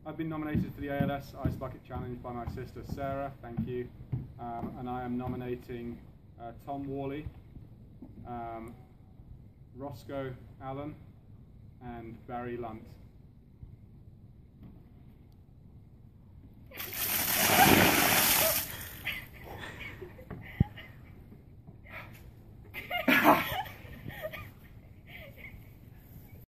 I've been nominated for the ALS Ice Bucket Challenge by my sister Sarah, thank you. And I am nominating Tom Worley, Roscoe Allen, and Barry Lunt.